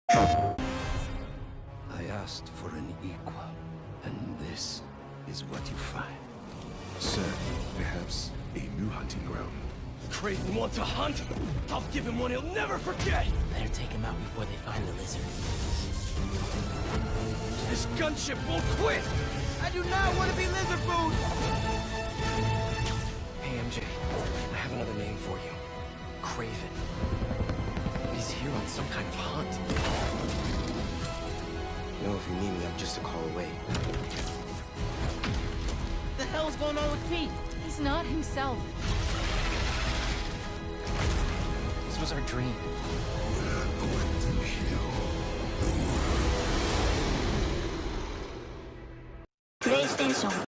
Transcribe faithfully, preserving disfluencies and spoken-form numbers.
I asked for an equal, and this is what you find. Sir, perhaps a new hunting ground. Kraven wants a hunt? I'll give him one he'll never forget! Better take him out before they find the lizard. This gunship won't quit! I do not want to be lizard food! Hey, M J, I have another name for you. Kraven. He's here on some kind of hunt. You know, if you need me, I'm just a call away. What the hell's going on with Pete? He's not himself. This was our dream. PlayStation